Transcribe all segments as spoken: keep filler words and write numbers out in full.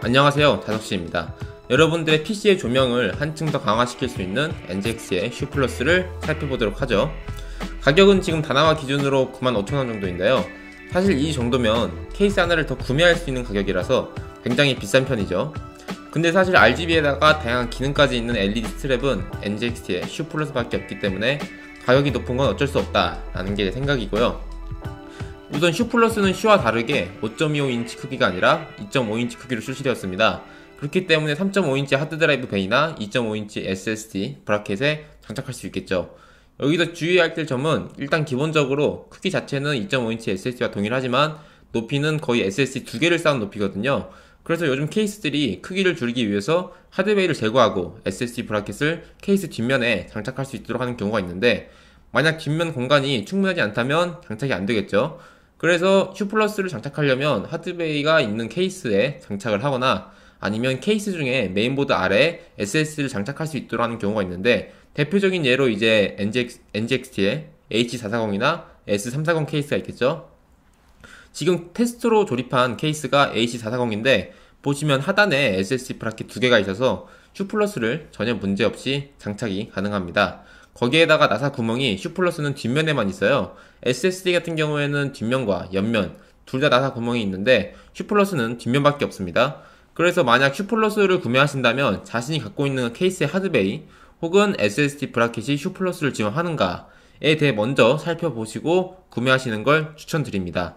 안녕하세요, 다석씨입니다. 여러분들의 피시의 조명을 한층 더 강화시킬 수 있는 엔지엑스의 슈 플러스를 살펴보도록 하죠. 가격은 지금 다나와 기준으로 구만 오천 원 정도인데요. 사실 이 정도면 케이스 하나를 더 구매할 수 있는 가격이라서 굉장히 비싼 편이죠. 근데 사실 알지비에다가 다양한 기능까지 있는 엘이디 스트랩은 엔지엑스의 슈 플러스 밖에 없기 때문에 가격이 높은 건 어쩔 수 없다 라는 게 제 생각이고요. 우선 슈 플러스는 슈와 다르게 오 점 이오 인치 크기가 아니라 이 점 오 인치 크기로 출시되었습니다. 그렇기 때문에 삼 점 오 인치 하드드라이브 베이나 이 점 오 인치 에스에스디 브라켓에 장착할 수 있겠죠. 여기서 주의해야 될 점은 일단 기본적으로 크기 자체는 이 점 오 인치 에스에스디와 동일하지만 높이는 거의 에스에스디 두 개를 쌓은 높이거든요. 그래서 요즘 케이스들이 크기를 줄이기 위해서 하드베이를 제거하고 에스에스디 브라켓을 케이스 뒷면에 장착할 수 있도록 하는 경우가 있는데, 만약 뒷면 공간이 충분하지 않다면 장착이 안 되겠죠. 그래서 슈 플러스를 장착하려면 하드베이가 있는 케이스에 장착을 하거나 아니면 케이스 중에 메인보드 아래에 에스에스디를 장착할 수 있도록 하는 경우가 있는데, 대표적인 예로 이제 엔지엑스티의 에이치 사백사십이나 에스 삼백사십 케이스가 있겠죠. 지금 테스트로 조립한 케이스가 에이치 사백사십인데 보시면 하단에 에스에스디 브라켓 두 개가 있어서 슈 플러스를 전혀 문제없이 장착이 가능합니다. 거기에다가 나사 구멍이 슈 플러스는 뒷면에만 있어요. 에스에스디 같은 경우에는 뒷면과 옆면 둘 다 나사 구멍이 있는데 슈 플러스는 뒷면밖에 없습니다. 그래서 만약 슈 플러스를 구매하신다면 자신이 갖고 있는 케이스의 하드베이 혹은 에스에스디 브라켓이 슈 플러스를 지원하는가에 대해 먼저 살펴보시고 구매하시는 걸 추천드립니다.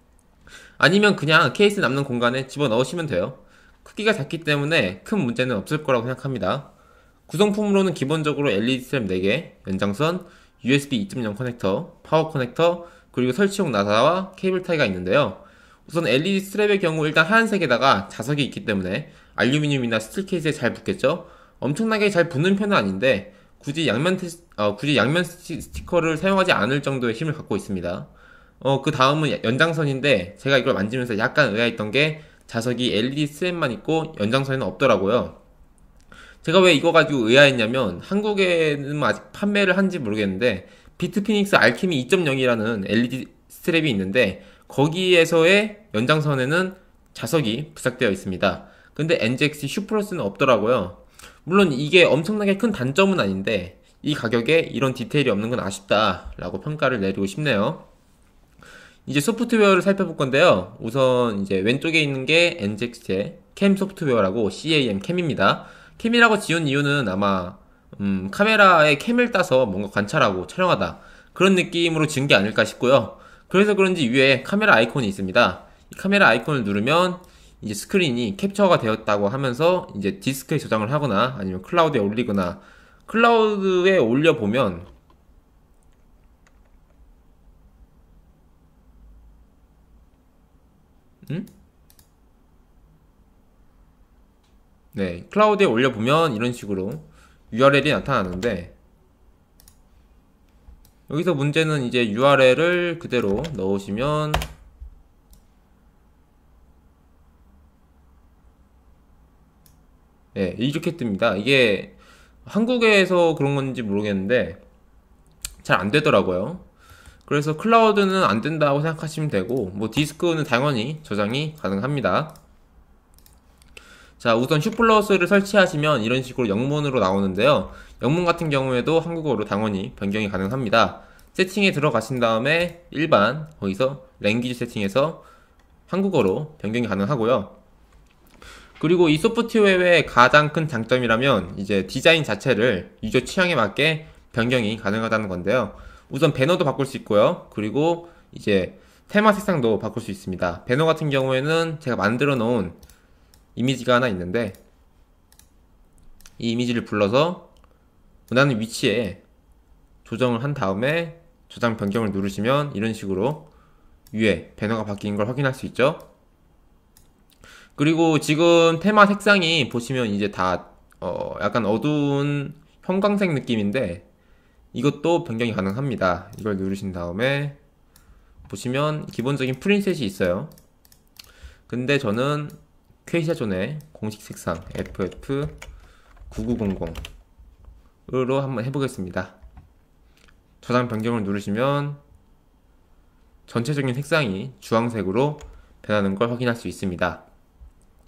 아니면 그냥 케이스 남는 공간에 집어넣으시면 돼요. 크기가 작기 때문에 큰 문제는 없을 거라고 생각합니다. 구성품으로는 기본적으로 엘이디 스트랩 네 개, 연장선, 유에스비 이 점 영 커넥터, 파워 커넥터, 그리고 설치용 나사와 케이블 타이가 있는데요. 우선 엘이디 스트랩의 경우 일단 하얀색에다가 자석이 있기 때문에 알루미늄이나 스틸 케이스에 잘 붙겠죠. 엄청나게 잘 붙는 편은 아닌데 굳이 양면 테스, 어, 굳이 양면 스티커를 사용하지 않을 정도의 힘을 갖고 있습니다. 어, 그 다음은 연장선인데 제가 이걸 만지면서 약간 의아했던 게 자석이 엘이디 스트랩만 있고 연장선에는 없더라고요. 제가 왜 이거 가지고 의아했냐면 한국에는 아직 판매를 한지 모르겠는데 비트피닉스 알케미 이 점 영이라는 엘이디 스트랩이 있는데 거기에서의 연장선에는 자석이 부착되어 있습니다. 근데 엔지엑스 슈 플러스는 없더라고요. 물론 이게 엄청나게 큰 단점은 아닌데 이 가격에 이런 디테일이 없는 건 아쉽다 라고 평가를 내리고 싶네요. 이제 소프트웨어를 살펴볼 건데요. 우선 이제 왼쪽에 있는 게 엔지엑스의 캠 소프트웨어라고 캅 캠입니다. 캠이라고 지은 이유는 아마 음, 카메라에 캠을 따서 뭔가 관찰하고 촬영하다 그런 느낌으로 지은 게 아닐까 싶고요. 그래서 그런지 위에 카메라 아이콘이 있습니다. 이 카메라 아이콘을 누르면 이제 스크린이 캡처가 되었다고 하면서 이제 디스크에 저장을 하거나 아니면 클라우드에 올리거나, 클라우드에 올려보면 음? 네, 클라우드에 올려보면 이런 식으로 유알엘이 나타나는데, 여기서 문제는 이제 유알엘을 그대로 넣으시면 네, 이렇게 뜹니다. 이게 한국에서 그런 건지 모르겠는데 잘 안 되더라고요. 그래서 클라우드는 안 된다고 생각하시면 되고, 뭐 디스크는 당연히 저장이 가능합니다. 자, 우선 슈 플러스를 설치하시면 이런 식으로 영문으로 나오는데요. 영문 같은 경우에도 한국어로 당연히 변경이 가능합니다. 세팅에 들어가신 다음에 일반 거기서 랭귀지 세팅에서 한국어로 변경이 가능하고요. 그리고 이 소프트웨어의 가장 큰 장점이라면 이제 디자인 자체를 유저 취향에 맞게 변경이 가능하다는 건데요. 우선 배너도 바꿀 수 있고요. 그리고 이제 테마 색상도 바꿀 수 있습니다. 배너 같은 경우에는 제가 만들어 놓은 이미지가 하나 있는데 이 이미지를 불러서 원하는 위치에 조정을 한 다음에 저장 변경을 누르시면 이런 식으로 위에 배너가 바뀐 걸 확인할 수 있죠. 그리고 지금 테마 색상이 보시면 이제 다 어 약간 어두운 형광색 느낌인데 이것도 변경이 가능합니다. 이걸 누르신 다음에 보시면 기본적인 프린셋이 있어요. 근데 저는 퀘이샤존의 공식 색상 에프에프 구구공공으로 한번 해보겠습니다. 저장 변경을 누르시면 전체적인 색상이 주황색으로 변하는 걸 확인할 수 있습니다.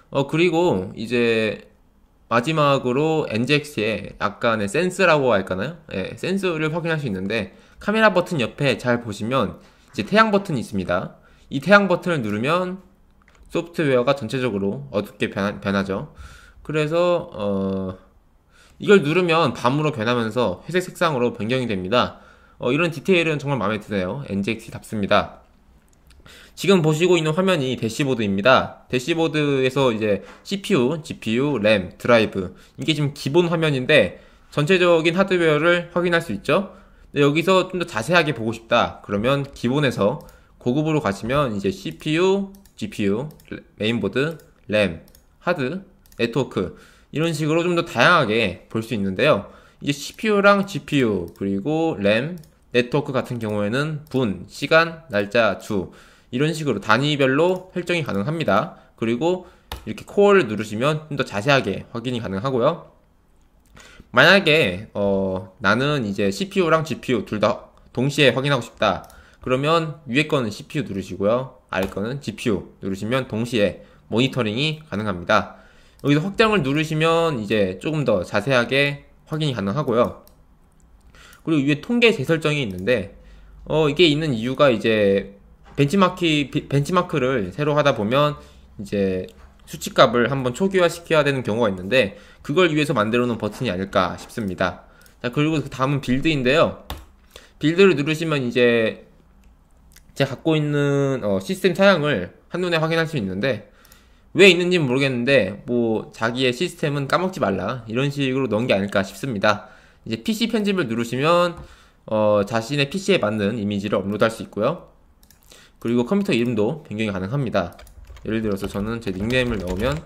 어, 그리고 이제 마지막으로 엔지엑스의 약간의 센스라고 할까나요? 예, 센스를 확인할 수 있는데 카메라 버튼 옆에 잘 보시면 이제 태양 버튼이 있습니다. 이 태양 버튼을 누르면 소프트웨어가 전체적으로 어둡게 변하, 변하죠. 그래서 어, 이걸 누르면 밤으로 변하면서 회색 색상으로 변경이 됩니다. 어, 이런 디테일은 정말 마음에 드네요. 엔지엑스답습니다. 지금 보시고 있는 화면이 대시보드입니다. 대시보드에서 이제 씨피유, 지피유, 램, 드라이브 이게 지금 기본 화면인데 전체적인 하드웨어를 확인할 수 있죠. 근데 여기서 좀 더 자세하게 보고 싶다 그러면 기본에서 고급으로 가시면 이제 씨피유, 지피유, 메인보드, 램, 하드, 네트워크 이런 식으로 좀 더 다양하게 볼 수 있는데요. 이제 씨피유랑 지피유 그리고 램, 네트워크 같은 경우에는 분, 시간, 날짜, 주 이런 식으로 단위별로 설정이 가능합니다. 그리고 이렇게 코어를 누르시면 좀 더 자세하게 확인이 가능하고요. 만약에 어, 나는 이제 씨피유랑 지피유 둘 다 동시에 확인하고 싶다 그러면 위에 거는 씨피유 누르시고요, 아래 거는 지피유 누르시면 동시에 모니터링이 가능합니다. 여기서 확장을 누르시면 이제 조금 더 자세하게 확인이 가능하고요. 그리고 위에 통계 재설정이 있는데 어, 이게 있는 이유가 이제 벤치마키, 벤치마크를 새로 하다 보면 이제 수치값을 한번 초기화 시켜야 되는 경우가 있는데 그걸 위해서 만들어 놓은 버튼이 아닐까 싶습니다. 자, 그리고 그 다음은 빌드인데요. 빌드를 누르시면 이제 제가 갖고 있는 어, 시스템 사양을 한눈에 확인할 수 있는데 왜 있는지는 모르겠는데 뭐 자기의 시스템은 까먹지 말라 이런 식으로 넣은 게 아닐까 싶습니다. 이제 피씨 편집을 누르시면 어, 자신의 피씨에 맞는 이미지를 업로드할 수 있고요. 그리고 컴퓨터 이름도 변경이 가능합니다. 예를 들어서 저는 제 닉네임을 넣으면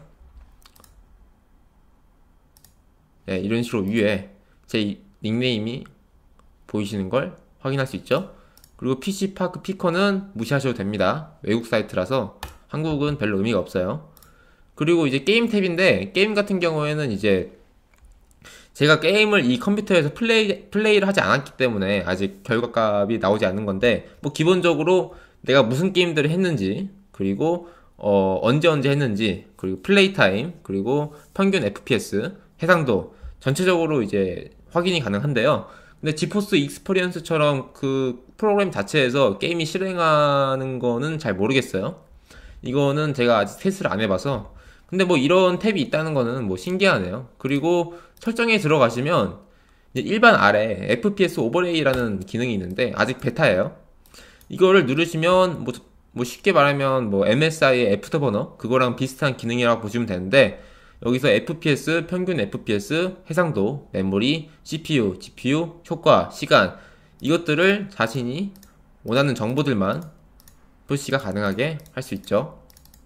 네, 이런 식으로 위에 제 닉네임이 보이시는 걸 확인할 수 있죠. 그리고 피씨파크 피커는 무시하셔도 됩니다. 외국 사이트라서 한국은 별로 의미가 없어요. 그리고 이제 게임 탭인데 게임 같은 경우에는 이제 제가 게임을 이 컴퓨터에서 플레이, 플레이를 하지 않았기 때문에 아직 결과값이 나오지 않는 건데 뭐 기본적으로 내가 무슨 게임들을 했는지 그리고 어, 언제 언제 했는지 그리고 플레이 타임 그리고 평균 에프피에스 해상도 전체적으로 이제 확인이 가능한데요. 근데 지포스 익스퍼리언스처럼 그 프로그램 자체에서 게임이 실행하는 거는 잘 모르겠어요. 이거는 제가 아직 테스트를 안 해봐서. 근데 뭐 이런 탭이 있다는 거는 뭐 신기하네요. 그리고 설정에 들어가시면 일반 아래 에프피에스 오버레이라는 기능이 있는데 아직 베타예요. 이거를 누르시면 뭐, 뭐 쉽게 말하면 뭐 엠에스아이의 애프터버너 그거랑 비슷한 기능이라고 보시면 되는데 여기서 에프피에스, 평균 에프피에스, 해상도, 메모리, 씨피유, 지피유, 효과, 시간 이것들을 자신이 원하는 정보들만 표시가 가능하게 할 수 있죠.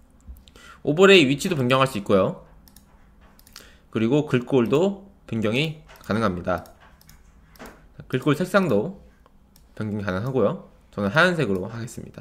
오버레이 위치도 변경할 수 있고요. 그리고 글꼴도 변경이 가능합니다. 글꼴 색상도 변경이 가능하고요. 저는 하얀색으로 하겠습니다.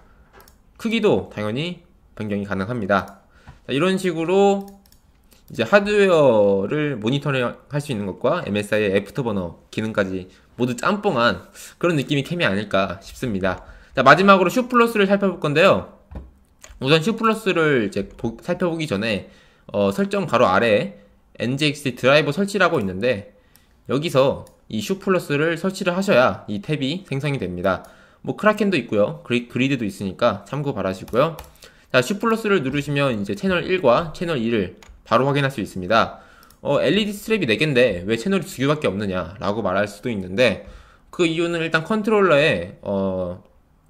크기도 당연히 변경이 가능합니다. 자, 이런 식으로 이제 하드웨어를 모니터링 할 수 있는 것과 엠에스아이의 애프터버너 기능까지 모두 짬뽕한 그런 느낌이 캠이 아닐까 싶습니다. 자, 마지막으로 슈플러스를 살펴볼 건데요. 우선 슈플러스를 이제 보, 살펴보기 전에 어, 설정 바로 아래에 엔지엑스 드라이버 설치라고 있는데 여기서 이 슈플러스를 설치를 하셔야 이 탭이 생성이 됩니다. 뭐 크라켄도 있고요. 그리, 그리드도 있으니까 참고 바라시고요. 자, 슈플러스를 누르시면 이제 채널 일과 채널 이를 바로 확인할 수 있습니다. 어, 엘이디 스트랩이 네 개인데 왜 채널이 두 개밖에 없느냐 라고 말할 수도 있는데 그 이유는 일단 컨트롤러에 어,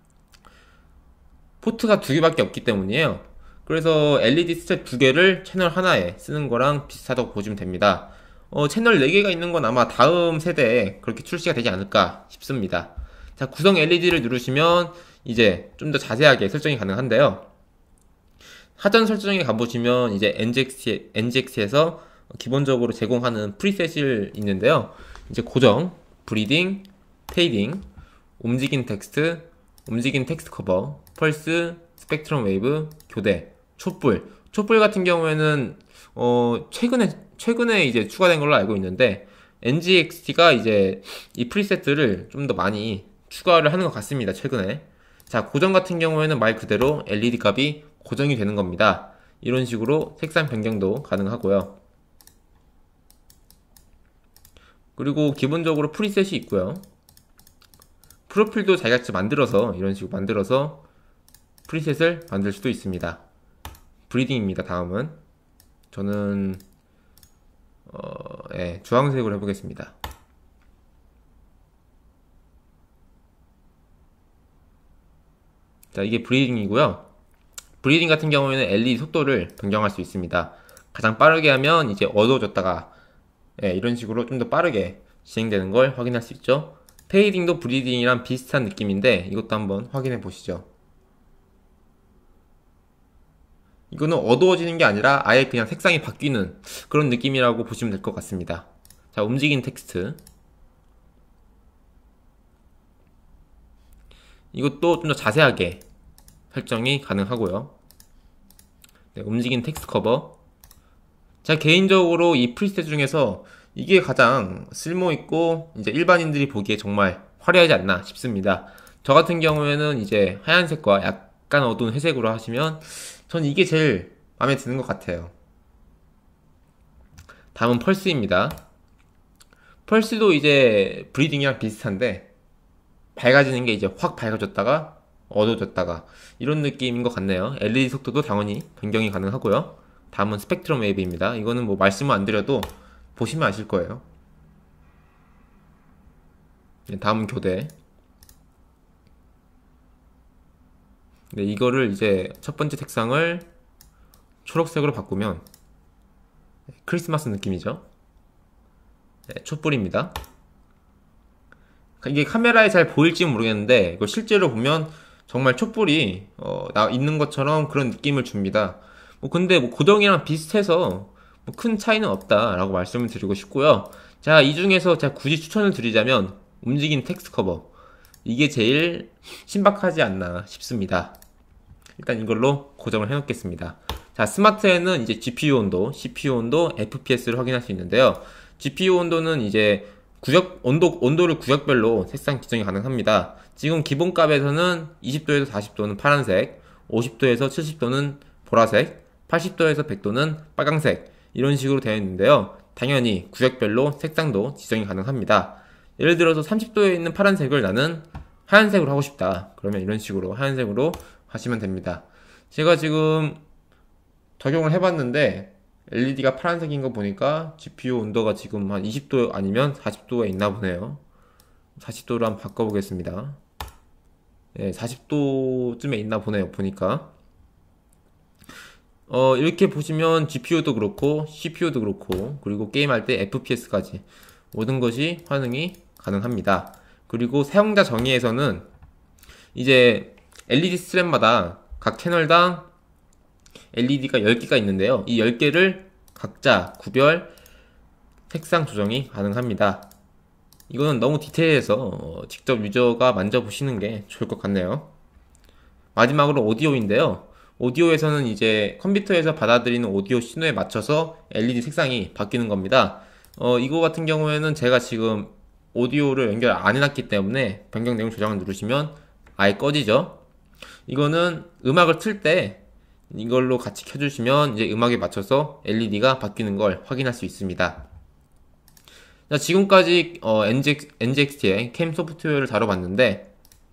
포트가 두 개밖에 없기 때문이에요. 그래서 엘이디 스트랩 두 개를 채널 하나에 쓰는 거랑 비슷하다고 보시면 됩니다. 어, 채널 네 개가 있는 건 아마 다음 세대에 그렇게 출시가 되지 않을까 싶습니다. 자, 구성 엘이디를 누르시면 이제 좀 더 자세하게 설정이 가능한데요. 사전 설정에 가보시면 이제 엔지엑스, 엔지엑스에서 기본적으로 제공하는 프리셋이 있는데요. 이제 고정, 브리딩, 페이딩, 움직인 텍스트, 움직인 텍스트 커버, 펄스, 스펙트럼 웨이브, 교대, 촛불. 촛불 같은 경우에는 어 최근에 최근에 이제 추가된 걸로 알고 있는데 엔지엑스티가 이제 이 프리셋들을 좀 더 많이 추가를 하는 것 같습니다. 최근에. 자, 고정 같은 경우에는 말 그대로 엘이디 값이 고정이 되는 겁니다. 이런 식으로 색상 변경도 가능하고요. 그리고 기본적으로 프리셋이 있고요. 프로필도 자기가 직접 만들어서 이런 식으로 만들어서 프리셋을 만들 수도 있습니다. 브리딩입니다. 다음은 저는 어, 예, 주황색으로 해보겠습니다. 자, 이게 브리딩이고요. 브리딩 같은 경우에는 엘이디 속도를 변경할 수 있습니다. 가장 빠르게 하면 이제 어두워졌다가 예, 이런 식으로 좀 더 빠르게 진행되는 걸 확인할 수 있죠. 페이딩도 브리딩이랑 비슷한 느낌인데 이것도 한번 확인해 보시죠. 이거는 어두워지는 게 아니라 아예 그냥 색상이 바뀌는 그런 느낌이라고 보시면 될 것 같습니다. 자, 움직이는 텍스트. 이것도 좀 더 자세하게 설정이 가능하고요. 네, 움직이는 텍스트 커버. 자, 개인적으로 이 프리셋 중에서 이게 가장 쓸모있고 이제 일반인들이 보기에 정말 화려하지 않나 싶습니다. 저 같은 경우에는 이제 하얀색과 약간 어두운 회색으로 하시면 전 이게 제일 마음에 드는 것 같아요. 다음은 펄스입니다. 펄스도 이제 브리딩이랑 비슷한데 밝아지는 게 이제 확 밝아졌다가 어두워졌다가 이런 느낌인 것 같네요. 엘이디 속도도 당연히 변경이 가능하고요. 다음은 스펙트럼 웨이브입니다. 이거는 뭐 말씀을 안 드려도 보시면 아실 거예요. 다음은 교대. 네, 이거를 이제 첫 번째 색상을 초록색으로 바꾸면 크리스마스 느낌이죠. 네, 촛불입니다. 이게 카메라에 잘 보일지 모르겠는데 이거 실제로 보면 정말 촛불이 어, 나 있는 것처럼 그런 느낌을 줍니다. 뭐 근데 뭐 고정이랑 비슷해서 뭐 큰 차이는 없다라고 말씀을 드리고 싶고요. 자, 이 중에서 제가 굳이 추천을 드리자면 움직이는 텍스트 커버, 이게 제일 신박하지 않나 싶습니다. 일단 이걸로 고정을 해 놓겠습니다. 자, 스마트에는 이제 지피유 온도, 씨피유 온도, 에프피에스를 확인할 수 있는데요. 지피유 온도는 이제 구역, 온도, 온도를 구역별로 색상 지정이 가능합니다. 지금 기본값에서는 이십 도에서 사십 도는 파란색, 오십 도에서 칠십 도는 보라색, 팔십 도에서 백 도는 빨강색, 이런 식으로 되어 있는데요. 당연히 구역별로 색상도 지정이 가능합니다. 예를 들어서 삼십 도에 있는 파란색을 나는 하얀색으로 하고 싶다. 그러면 이런 식으로 하얀색으로 하시면 됩니다. 제가 지금 적용을 해봤는데 엘이디가 파란색인 거 보니까 지피유 온도가 지금 한 이십 도 아니면 사십 도가 있나 보네요. 사십 도로 한번 바꿔보겠습니다. 네, 사십 도쯤에 있나 보네요. 보니까 어, 이렇게 보시면 지피유도 그렇고 씨피유도 그렇고 그리고 게임할 때 에프피에스까지 모든 것이 반응이 가능합니다. 그리고 사용자 정의에서는 이제 엘이디 스트랩마다 각 채널당 엘이디가 열 개가 있는데요. 이 열 개를 각자 구별 색상 조정이 가능합니다. 이거는 너무 디테일해서 직접 유저가 만져보시는 게 좋을 것 같네요. 마지막으로 오디오인데요. 오디오에서는 이제 컴퓨터에서 받아들이는 오디오 신호에 맞춰서 엘이디 색상이 바뀌는 겁니다. 어, 이거 같은 경우에는 제가 지금 오디오를 연결 안 해놨기 때문에 변경 내용 조정을 누르시면 아예 꺼지죠. 이거는 음악을 틀 때 이걸로 같이 켜주시면 이제 음악에 맞춰서 엘이디가 바뀌는 걸 확인할 수 있습니다. 자, 지금까지 어, 엔지엑스티의 캠 소프트웨어를 다뤄봤는데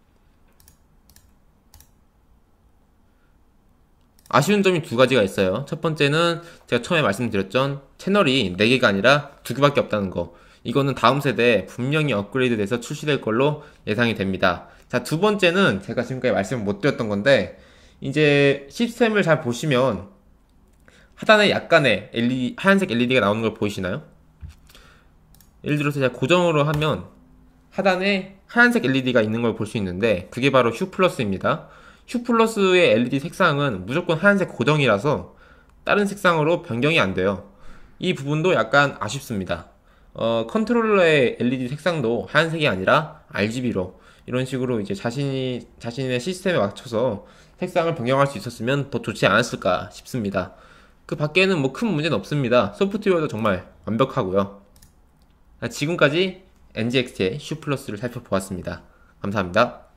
아쉬운 점이 두 가지가 있어요. 첫 번째는 제가 처음에 말씀드렸던 채널이 네 개가 아니라 두 개밖에 없다는 거. 이거는 다음 세대에 분명히 업그레이드 돼서 출시될 걸로 예상이 됩니다. 자, 두 번째는 제가 지금까지 말씀을 못 드렸던 건데 이제 시스템을 잘 보시면 하단에 약간의 엘이디, 하얀색 엘이디가 나오는 걸 보이시나요? 예를 들어서 제가 고정으로 하면 하단에 하얀색 엘이디가 있는 걸 볼 수 있는데 그게 바로 휴 플러스입니다. 휴 플러스의 엘이디 색상은 무조건 하얀색 고정이라서 다른 색상으로 변경이 안 돼요. 이 부분도 약간 아쉽습니다. 어, 컨트롤러의 엘이디 색상도 하얀색이 아니라 알지비로 이런 식으로 이제 자신이, 자신의 시스템에 맞춰서 색상을 변경할 수 있었으면 더 좋지 않았을까 싶습니다. 그 밖에는 뭐 큰 문제는 없습니다. 소프트웨어도 정말 완벽하고요. 지금까지 엔지엑스티의 슈 플러스를 살펴보았습니다. 감사합니다.